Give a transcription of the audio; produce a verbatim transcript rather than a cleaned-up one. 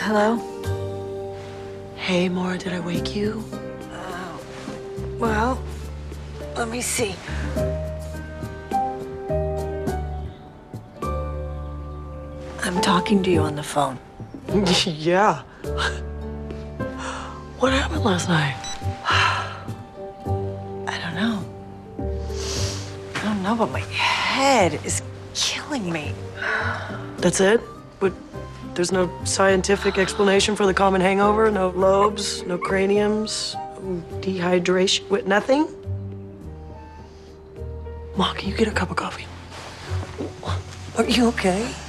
Hello? Hey, Maura, did I wake you? Uh, well, let me see. I'm talking to you on the phone. Yeah. What happened last night? I don't know. I don't know, but my head is killing me. That's it? But there's no scientific explanation for the common hangover? No lobes, no craniums, no dehydration? What, nothing? Ma, can you get a cup of coffee? Are you okay?